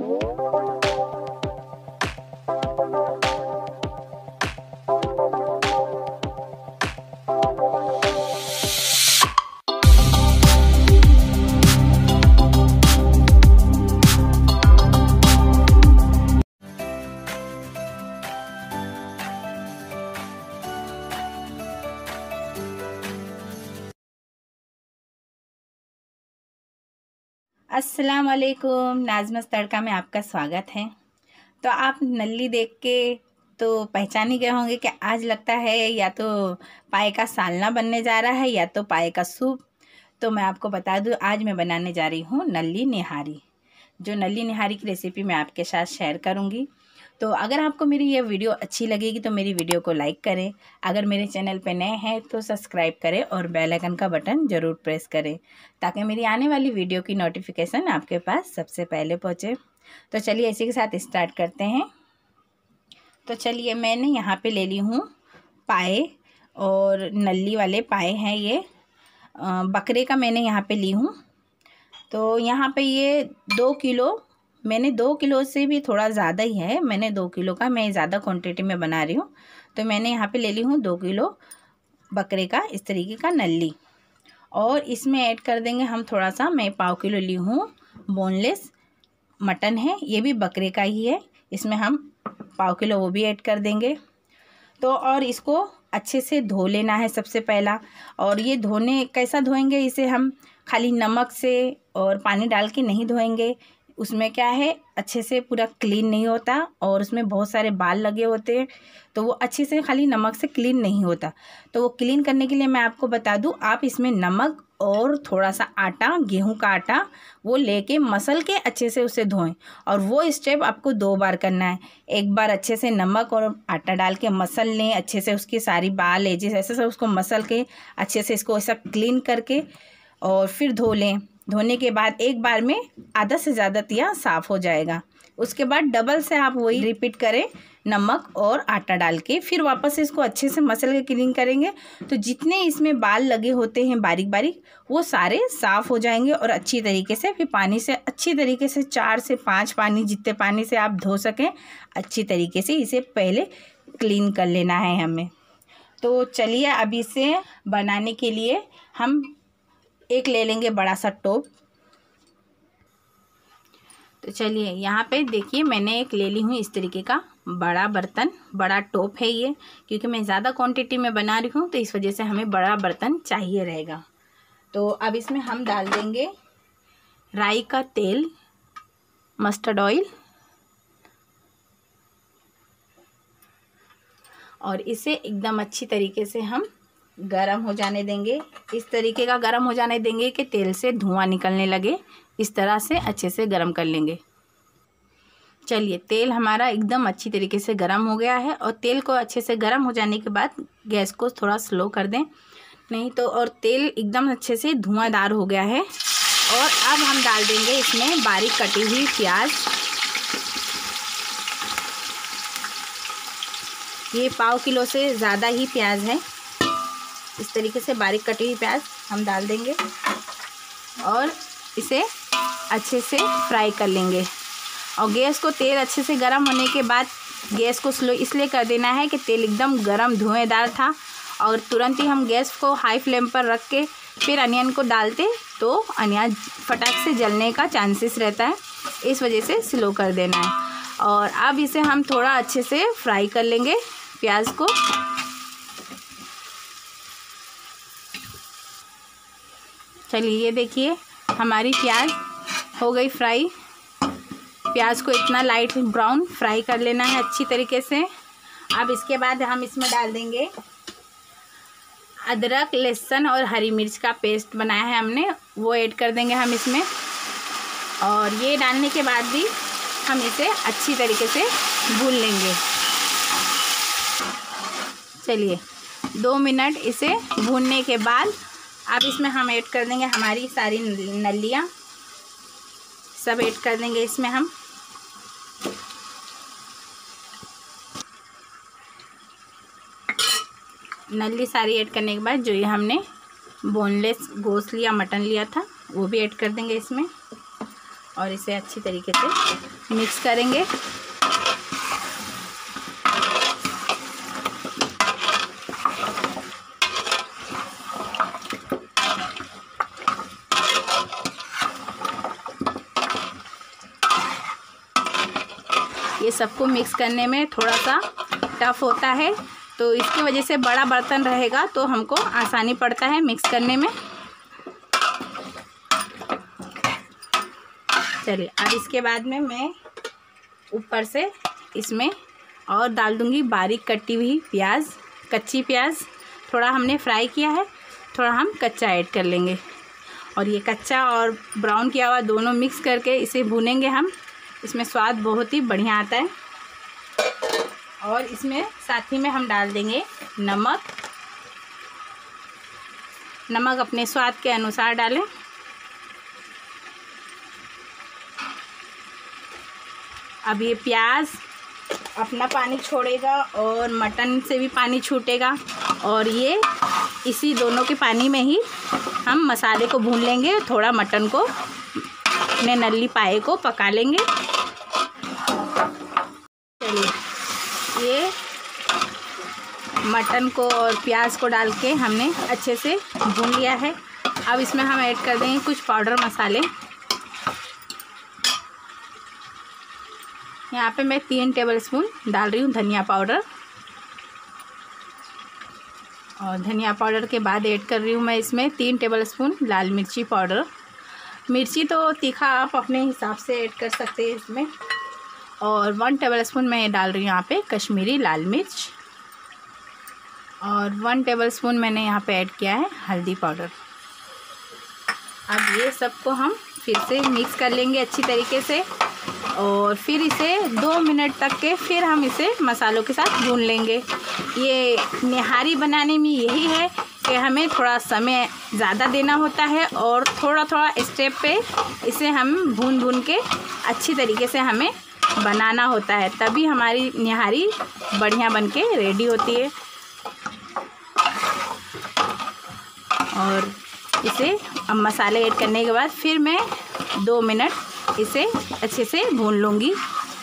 अस्सलाम वालेकुम। नाज़मा's तड़का में आपका स्वागत है। तो आप नल्ली देख के तो पहचान ही गए होंगे कि आज लगता है या तो पाए का सालना बनने जा रहा है या तो पाए का सूप। तो मैं आपको बता दूं, आज मैं बनाने जा रही हूँ नल्ली निहारी। जो नल्ली निहारी की रेसिपी मैं आपके साथ शेयर करूँगी। तो अगर आपको मेरी ये वीडियो अच्छी लगेगी तो मेरी वीडियो को लाइक करें। अगर मेरे चैनल पे नए हैं तो सब्सक्राइब करें और बेल आइकन का बटन ज़रूर प्रेस करें ताकि मेरी आने वाली वीडियो की नोटिफिकेशन आपके पास सबसे पहले पहुँचे। तो चलिए इसी के साथ स्टार्ट करते हैं। तो चलिए, मैंने यहाँ पे ले ली हूँ पाए, और नल्ली वाले पाए हैं ये। बकरे का मैंने यहाँ पे ली हूँ। तो यहाँ पे ये 2 किलो, मैंने 2 किलो से भी थोड़ा ज़्यादा ही है। मैंने 2 किलो का, मैं ज़्यादा क्वांटिटी में बना रही हूँ। तो मैंने यहाँ पे ले ली हूँ 2 किलो बकरे का इस तरीके का नल्ली। और इसमें ऐड कर देंगे हम थोड़ा सा, मैं 1/4 किलो ली हूँ बोनलेस मटन है, ये भी बकरे का ही है। इसमें हम 1/4 किलो वो भी ऐड कर देंगे। तो और इसको अच्छे से धो लेना है सबसे पहला। और ये धोने कैसा धोएंगे, इसे हम खाली नमक से और पानी डाल के नहीं धोएंगे। उसमें क्या है, अच्छे से पूरा क्लीन नहीं होता और उसमें बहुत सारे बाल लगे होते हैं, तो वो अच्छे से खाली नमक से क्लीन नहीं होता। तो वो क्लीन करने के लिए मैं आपको बता दूं, आप इसमें नमक और थोड़ा सा आटा, गेहूं का आटा, वो लेके मसल के अच्छे से उसे धोएं। और वो स्टेप आपको 2 बार करना है। एक बार अच्छे से नमक और आटा डाल के मसल लें अच्छे से, उसकी सारी बाल एजेस ऐसे सब उसको मसल के अच्छे से इसको ऐसा क्लीन करके और फिर धो लें। धोने के बाद एक बार में आधा से ज़्यादा तिया साफ़ हो जाएगा। उसके बाद डबल से आप वही रिपीट करें, नमक और आटा डाल के फिर वापस इसको अच्छे से मसल के क्लीन करेंगे। तो जितने इसमें बाल लगे होते हैं बारीक बारीक, वो सारे साफ़ हो जाएंगे। और अच्छी तरीके से फिर पानी से अच्छी तरीके से 4 से 5 पानी, जितने पानी से आप धो सकें, अच्छी तरीके से इसे पहले क्लीन कर लेना है हमें। तो चलिए, अब इसे बनाने के लिए हम एक ले लेंगे बड़ा सा टोप। तो चलिए, यहाँ पे देखिए, मैंने एक ले ली हूँ इस तरीके का बड़ा बर्तन, बड़ा टोप है ये, क्योंकि मैं ज़्यादा क्वांटिटी में बना रही हूँ तो इस वजह से हमें बड़ा बर्तन चाहिए रहेगा। तो अब इसमें हम डाल देंगे राई का तेल, मस्टर्ड ऑयल, और इसे एकदम अच्छी तरीके से हम गरम हो जाने देंगे। इस तरीके का गरम हो जाने देंगे कि तेल से धुआं निकलने लगे। इस तरह से अच्छे से गरम कर लेंगे। चलिए, तेल हमारा एकदम अच्छी तरीके से गरम हो गया है। और तेल को अच्छे से गरम हो जाने के बाद गैस को थोड़ा स्लो कर दें, नहीं तो, और तेल एकदम अच्छे से धुआंधार हो गया है। और अब हम डाल देंगे इसमें बारीक कटी हुई प्याज। ये 1/4 किलो से ज़्यादा ही प्याज है। इस तरीके से बारीक कटी हुई प्याज हम डाल देंगे और इसे अच्छे से फ्राई कर लेंगे। और गैस को, तेल अच्छे से गर्म होने के बाद गैस को स्लो इसलिए कर देना है कि तेल एकदम गर्म धुएंदार था, और तुरंत ही हम गैस को हाई फ्लेम पर रख के फिर अनियन को डालते तो अनियन फटाक से जलने का चांसेस रहता है। इस वजह से स्लो कर देना है। और अब इसे हम थोड़ा अच्छे से फ्राई कर लेंगे प्याज को। चलिए, ये देखिए, हमारी प्याज हो गई फ्राई। प्याज को इतना लाइट ब्राउन फ्राई कर लेना है अच्छी तरीके से। अब इसके बाद हम इसमें डाल देंगे अदरक, लहसुन और हरी मिर्च का पेस्ट बनाया है हमने, वो ऐड कर देंगे हम इसमें। और ये डालने के बाद भी हम इसे अच्छी तरीके से भून लेंगे। चलिए, 2 मिनट इसे भूनने के बाद अब इसमें हम ऐड कर देंगे हमारी सारी नल्लियाँ, सब ऐड कर देंगे इसमें हम। नल्ली सारी ऐड करने के बाद जो ये हमने बोनलेस गोश्त लिया, मटन लिया था, वो भी ऐड कर देंगे इसमें। और इसे अच्छी तरीके से मिक्स करेंगे। ये सबको मिक्स करने में थोड़ा सा टफ होता है, तो इसकी वजह से बड़ा बर्तन रहेगा तो हमको आसानी पड़ता है मिक्स करने में। चलिए, अब इसके बाद में मैं ऊपर से इसमें और डाल दूंगी बारीक कटी हुई प्याज, कच्ची प्याज। थोड़ा हमने फ्राई किया है, थोड़ा हम कच्चा ऐड कर लेंगे और ये कच्चा और ब्राउन किया हुआ दोनों मिक्स करके इसे भूनेंगे हम। इसमें स्वाद बहुत ही बढ़िया आता है। और इसमें साथ ही में हम डाल देंगे नमक। नमक अपने स्वाद के अनुसार डालें। अब ये प्याज अपना पानी छोड़ेगा और मटन से भी पानी छूटेगा, और ये इसी दोनों के पानी में ही हम मसाले को भून लेंगे। थोड़ा मटन को अपने नल्ली पाए को पका लेंगे। चलिए, ये मटन को और प्याज को डाल के हमने अच्छे से भून लिया है। अब इसमें हम ऐड कर देंगे कुछ पाउडर मसाले। यहाँ पे मैं 3 टेबलस्पून डाल रही हूँ धनिया पाउडर, और धनिया पाउडर के बाद ऐड कर रही हूँ मैं इसमें 3 टेबलस्पून लाल मिर्ची पाउडर। मिर्ची तो तीखा आप अपने हिसाब से ऐड कर सकते हैं इसमें। और 1 टेबलस्पून मैं डाल रही हूँ यहाँ पे कश्मीरी लाल मिर्च, और 1 टेबलस्पून मैंने यहाँ पे ऐड किया है हल्दी पाउडर। अब ये सबको हम फिर से मिक्स कर लेंगे अच्छी तरीके से, और फिर इसे 2 मिनट तक के फिर हम इसे मसालों के साथ भून लेंगे। ये निहारी बनाने में यही है कि हमें थोड़ा समय ज़्यादा देना होता है और थोड़ा थोड़ा स्टेप पे इसे हम भून भून के अच्छी तरीके से हमें बनाना होता है, तभी हमारी निहारी बढ़िया बन के रेडी होती है। और इसे अब मसाले ऐड करने के बाद फिर मैं 2 मिनट इसे अच्छे से भून लूँगी।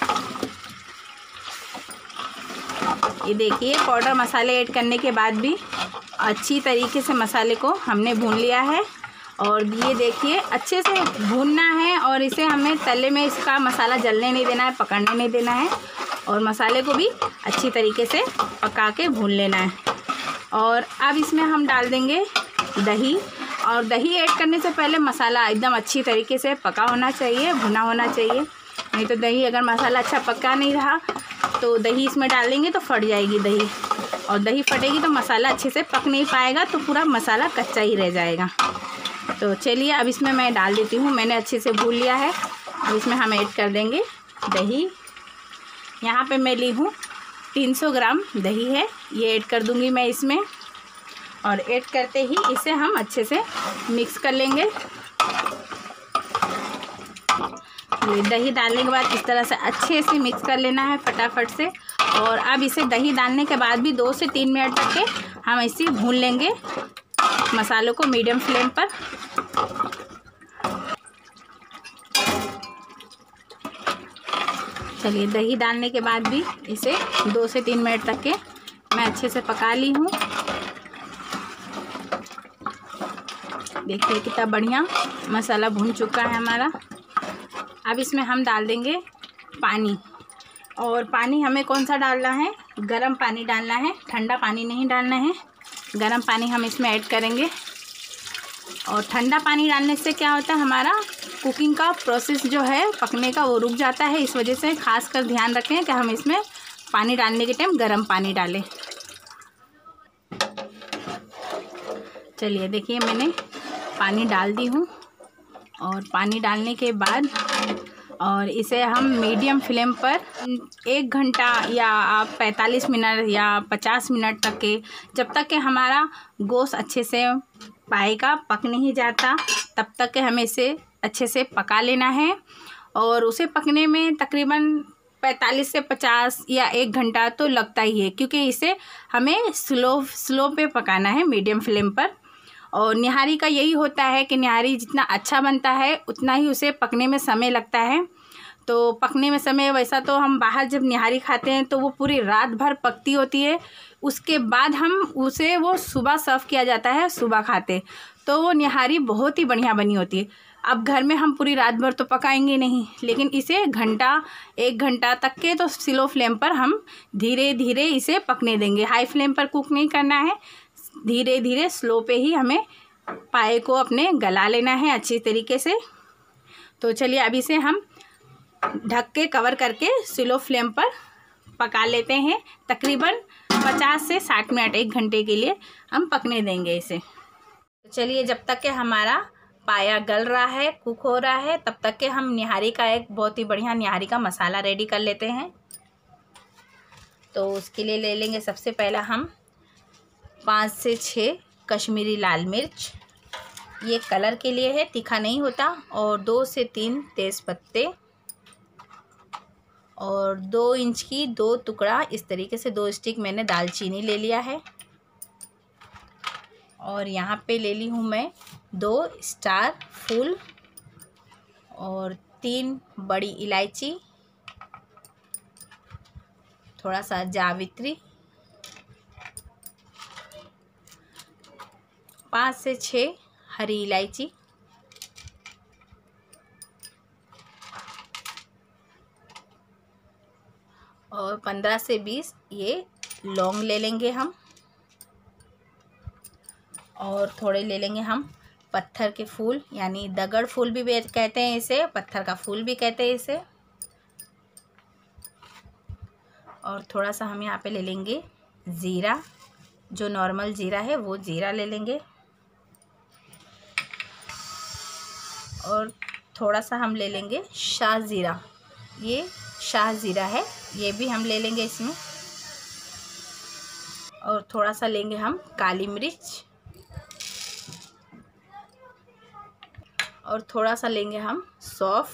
ये देखिए, पाउडर मसाले ऐड करने के बाद भी अच्छी तरीके से मसाले को हमने भून लिया है। और ये देखिए, अच्छे से भूनना है और इसे हमें तले में इसका मसाला जलने नहीं देना है, पकड़ने नहीं देना है, और मसाले को भी अच्छी तरीके से पका के भून लेना है। और अब इसमें हम डाल देंगे दही, और दही ऐड करने से पहले मसाला एकदम अच्छी तरीके से पका होना चाहिए, भुना होना चाहिए। नहीं तो दही अगर मसाला अच्छा पका नहीं रहा तो दही इसमें डालेंगे तो फट जाएगी दही, और दही फटेगी तो मसाला अच्छे से पक नहीं पाएगा, तो पूरा मसाला कच्चा ही रह जाएगा। तो चलिए, अब इसमें मैं डाल देती हूँ। मैंने अच्छे से भून लिया है। अब इसमें हम ऐड कर देंगे दही। यहाँ पे मैं ली हूँ 300 ग्राम दही है, ये ऐड कर दूँगी मैं इसमें। और ऐड करते ही इसे हम अच्छे से मिक्स कर लेंगे। ये दही डालने के बाद इस तरह से अच्छे से मिक्स कर लेना है फटाफट से। और अब इसे दही डालने के बाद भी 2 से 3 मिनट तक के हम इसे भून लेंगे मसालों को मीडियम फ्लेम पर। चलिए, दही डालने के बाद भी इसे 2 से 3 मिनट तक के मैं अच्छे से पका ली हूँ। देखिए कितना बढ़िया मसाला भुन चुका है हमारा। अब इसमें हम डाल देंगे पानी, और पानी हमें कौन सा डालना है? गर्म पानी डालना है, ठंडा पानी नहीं डालना है। गर्म पानी हम इसमें ऐड करेंगे। और ठंडा पानी डालने से क्या होता है, हमारा कुकिंग का प्रोसेस जो है पकने का वो रुक जाता है। इस वजह से खास कर ध्यान रखें कि हम इसमें पानी डालने के टाइम गर्म पानी डालें। चलिए देखिए, मैंने पानी डाल दी हूँ, और पानी डालने के बाद और इसे हम मीडियम फ्लेम पर 1 घंटा या आप 45 मिनट या 50 मिनट तक के, जब तक कि हमारा गोश्त अच्छे से पाएगा पक नहीं जाता, तब तक के हमें इसे अच्छे से पका लेना है। और उसे पकने में तकरीबन 45 से 50 या 1 घंटा तो लगता ही है, क्योंकि इसे हमें स्लो पे पकाना है मीडियम फ्लेम पर। और निहारी का यही होता है कि निहारी जितना अच्छा बनता है उतना ही उसे पकने में समय लगता है। तो पकने में समय, वैसा तो हम बाहर जब निहारी खाते हैं तो वो पूरी रात भर पकती होती है, उसके बाद हम उसे वो सुबह सर्व किया जाता है, सुबह खाते, तो वो निहारी बहुत ही बढ़िया बनी होती है। अब घर में हम पूरी रात भर तो पकाएंगे नहीं, लेकिन इसे घंटा 1 घंटा तक के तो स्लो फ्लेम पर हम धीरे धीरे इसे पकने देंगे। हाई फ्लेम पर कुक नहीं करना है, धीरे धीरे स्लो पे ही हमें पाए को अपने गला लेना है अच्छी तरीके से। तो चलिए अब इसे हम ढक के कवर करके स्लो फ्लेम पर पका लेते हैं। तकरीबन 50 से 60 मिनट, 1 घंटे के लिए हम पकने देंगे इसे। तो चलिए जब तक के हमारा पाया गल रहा है, कुक हो रहा है, तब तक के हम निहारी का एक बहुत ही बढ़िया निहारी का मसाला रेडी कर लेते हैं। तो उसके लिए ले लेंगे सबसे पहला हम 5 से 6 कश्मीरी लाल मिर्च, ये कलर के लिए है, तीखा नहीं होता, और 2 से 3 तेज़ पत्ते, और 2 इंच की 2 टुकड़ा, इस तरीके से 2 स्टिक मैंने दालचीनी ले लिया है। और यहाँ पे ले ली हूँ मैं 2 स्टार फूल और 3 बड़ी इलायची, थोड़ा सा जावित्री, 5 से 6 हरी इलायची, और 15 से 20 ये लौंग ले लेंगे हम, और थोड़े ले लेंगे हम पत्थर के फूल, यानी दगड़ फूल भी कहते हैं इसे, पत्थर का फूल भी कहते हैं इसे। और थोड़ा सा हम यहाँ पे ले लेंगे ज़ीरा, जो नॉर्मल ज़ीरा है वो ज़ीरा ले लेंगे, और थोड़ा सा हम ले लेंगे शाह ज़ीरा, ये शाह ज़ीरा है, ये भी हम ले लेंगे इसमें। और थोड़ा सा लेंगे हम काली मिर्च, और थोड़ा सा लेंगे हम सौंफ।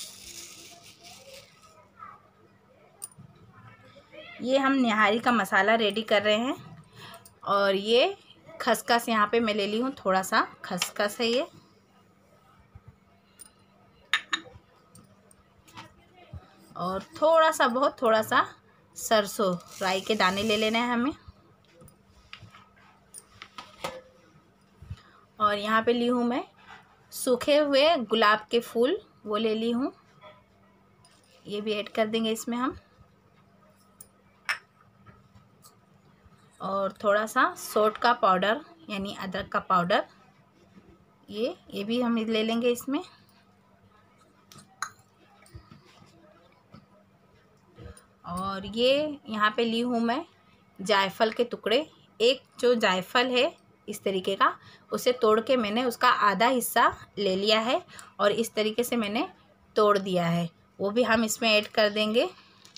ये हम निहारी का मसाला रेडी कर रहे हैं। और ये खसखस यहाँ पे मैं ले ली हूँ, थोड़ा सा खसखस है ये, और थोड़ा सा, बहुत थोड़ा सा सरसों राई के दाने ले लेने हैं हमें। और यहाँ पे ली हूँ मैं सूखे हुए गुलाब के फूल, वो ले ली हूँ, ये भी ऐड कर देंगे इसमें हम। और थोड़ा सा सोट का पाउडर, यानी अदरक का पाउडर, ये भी हम ले लेंगे इसमें। और ये यहाँ पे ली हूँ मैं जायफल के टुकड़े, एक जो जायफल है इस तरीके का, उसे तोड़ के मैंने उसका आधा हिस्सा ले लिया है और इस तरीके से मैंने तोड़ दिया है, वो भी हम इसमें ऐड कर देंगे।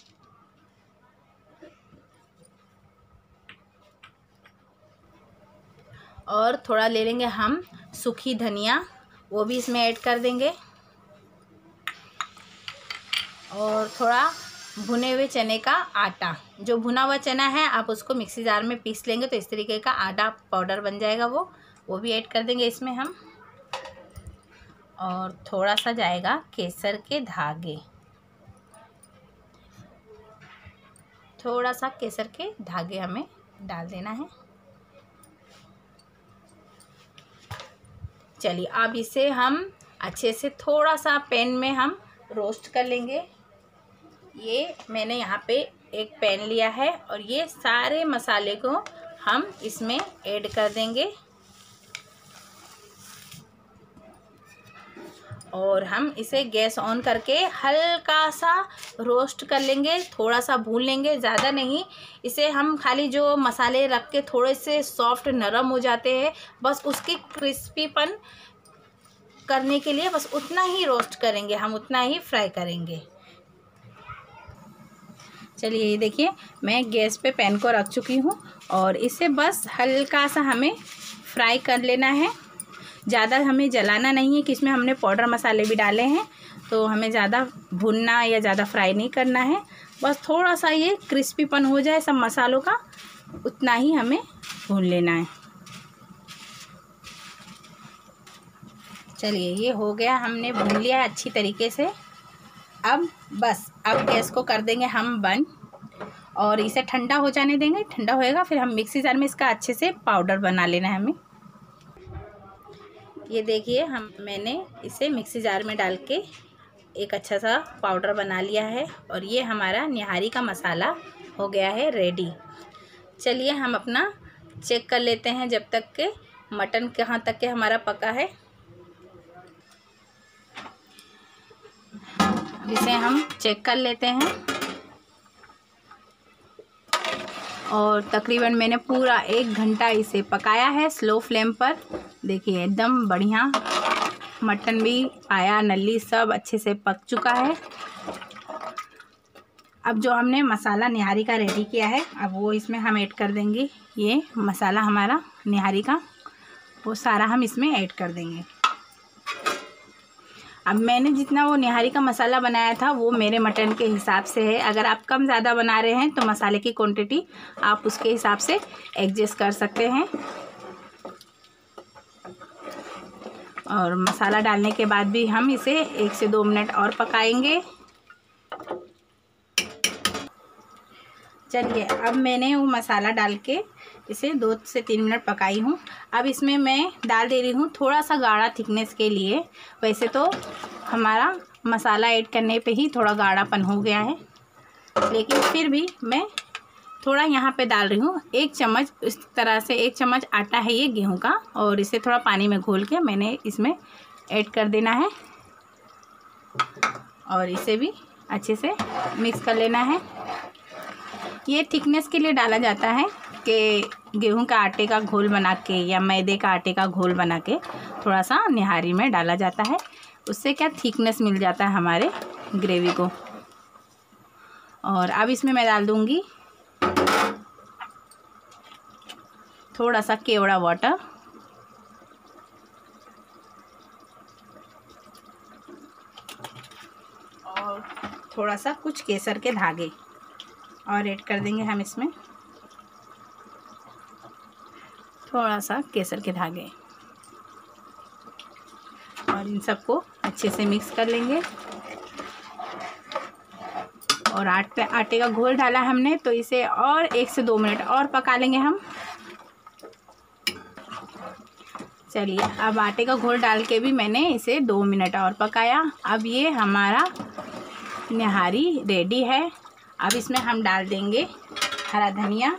और थोड़ा ले लेंगे हम सूखी धनिया, वो भी इसमें ऐड कर देंगे। और थोड़ा भुने हुए चने का आटा, जो भुना हुआ चना है आप उसको मिक्सी जार में पीस लेंगे तो इस तरीके का आटा पाउडर बन जाएगा, वो भी ऐड कर देंगे इसमें हम। और थोड़ा सा जाएगा केसर के धागे, थोड़ा सा केसर के धागे हमें डाल देना है। चलिए अब इसे हम अच्छे से थोड़ा सा पैन में हम रोस्ट कर लेंगे। ये मैंने यहाँ पे एक पैन लिया है और ये सारे मसाले को हम इसमें ऐड कर देंगे और हम इसे गैस ऑन करके हल्का सा रोस्ट कर लेंगे, थोड़ा सा भून लेंगे, ज़्यादा नहीं। इसे हम खाली जो मसाले रख के थोड़े से सॉफ्ट नरम हो जाते हैं, बस उसकी क्रिस्पीपन करने के लिए बस उतना ही रोस्ट करेंगे हम, उतना ही फ्राई करेंगे। चलिए ये देखिए मैं गैस पे पैन को रख चुकी हूँ और इसे बस हल्का सा हमें फ्राई कर लेना है, ज़्यादा हमें जलाना नहीं है कि इसमें हमने पाउडर मसाले भी डाले हैं, तो हमें ज़्यादा भुनना या ज़्यादा फ्राई नहीं करना है, बस थोड़ा सा ये क्रिस्पीपन हो जाए सब मसालों का, उतना ही हमें भून लेना है। चलिए ये हो गया, हमने भून लिया है अच्छी तरीके से। अब गैस को कर देंगे हम बंद और इसे ठंडा हो जाने देंगे। ठंडा होएगा फिर हम मिक्सी जार में इसका अच्छे से पाउडर बना लेना है हमें। ये देखिए मैंने इसे मिक्सी जार में डाल के एक अच्छा सा पाउडर बना लिया है और ये हमारा निहारी का मसाला हो गया है रेडी। चलिए हम अपना चेक कर लेते हैं जब तक के मटन कहाँ तक के हमारा पका है। इसे हम चेक कर लेते हैं और तकरीबन मैंने पूरा 1 घंटा इसे पकाया है स्लो फ्लेम पर। देखिए एकदम बढ़िया मटन भी आया, नली सब अच्छे से पक चुका है। अब जो हमने मसाला निहारी का रेडी किया है अब वो इसमें हम ऐड कर देंगे। ये मसाला हमारा निहारी का वो सारा हम इसमें ऐड कर देंगे। अब मैंने जितना वो निहारी का मसाला बनाया था वो मेरे मटन के हिसाब से है। अगर आप कम ज़्यादा बना रहे हैं तो मसाले की क्वांटिटी आप उसके हिसाब से एडजस्ट कर सकते हैं। और मसाला डालने के बाद भी हम इसे 1 से 2 मिनट और पकाएंगे। चलिए अब मैंने वो मसाला डाल के इसे 2 से 3 मिनट पकाई हूँ। अब इसमें मैं डाल दे रही हूँ थोड़ा सा गाढ़ा थिकनेस के लिए। वैसे तो हमारा मसाला ऐड करने पे ही थोड़ा गाढ़ापन हो गया है, लेकिन फिर भी मैं थोड़ा यहाँ पे डाल रही हूँ। 1 चम्मच इस तरह से 1 चम्मच आटा है ये गेहूं का और इसे थोड़ा पानी में घोल के मैंने इसमें ऐड कर देना है और इसे भी अच्छे से मिक्स कर लेना है। ये थिकनेस के लिए डाला जाता है कि गेहूं का आटे का घोल बना के या मैदे का आटे का घोल बना के थोड़ा सा निहारी में डाला जाता है। उससे क्या थिकनेस मिल जाता है हमारे ग्रेवी को। और अब इसमें मैं डाल दूंगी थोड़ा सा केवड़ा वाटर और थोड़ा सा कुछ केसर के धागे और ऐड कर देंगे हम इसमें। थोड़ा सा केसर के धागे और इन सबको अच्छे से मिक्स कर लेंगे। और आटे का घोल डाला हमने तो इसे और 1 से 2 मिनट और पका लेंगे हम। चलिए अब आटे का घोल डाल के भी मैंने इसे 2 मिनट और पकाया। अब ये हमारा निहारी रेडी है। अब इसमें हम डाल देंगे हरा धनिया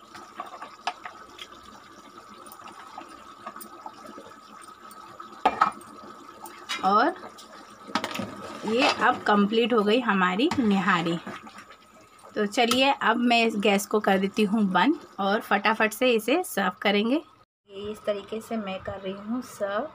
और ये अब कंप्लीट हो गई हमारी निहारी। तो चलिए अब मैं इस गैस को कर देती हूँ बंद और फटाफट से इसे सर्व करेंगे। ये इस तरीके से मैं कर रही हूँ सर्व।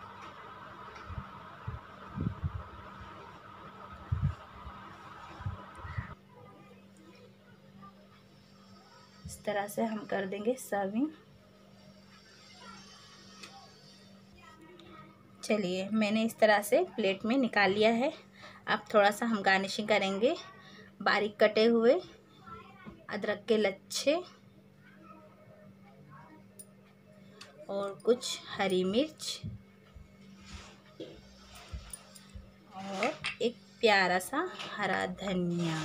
इस तरह से हम कर देंगे सर्विंग। चलिए मैंने इस तरह से प्लेट में निकाल लिया है। अब थोड़ा सा हम गार्निशिंग करेंगे। बारीक कटे हुए अदरक के लच्छे और कुछ हरी मिर्च और एक प्यारा सा हरा धनिया।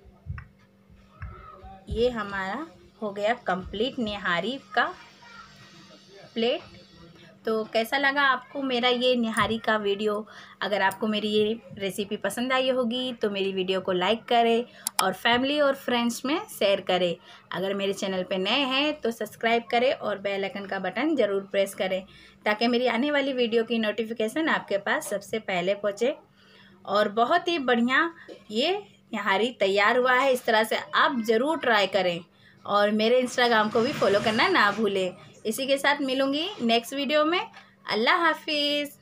ये हमारा हो गया कंप्लीट निहारी का प्लेट। तो कैसा लगा आपको मेरा ये निहारी का वीडियो? अगर आपको मेरी ये रेसिपी पसंद आई होगी तो मेरी वीडियो को लाइक करें और फैमिली और फ्रेंड्स में शेयर करें। अगर मेरे चैनल पे नए हैं तो सब्सक्राइब करें और बेल आइकन का बटन ज़रूर प्रेस करें ताकि मेरी आने वाली वीडियो की नोटिफिकेशन आपके पास सबसे पहले पहुँचे। और बहुत ही बढ़िया ये निहारी तैयार हुआ है। इस तरह से आप ज़रूर ट्राई करें और मेरे इंस्टाग्राम को भी फॉलो करना ना भूलें। इसी के साथ मिलूँगी नेक्स्ट वीडियो में। अल्लाह हाफिज़।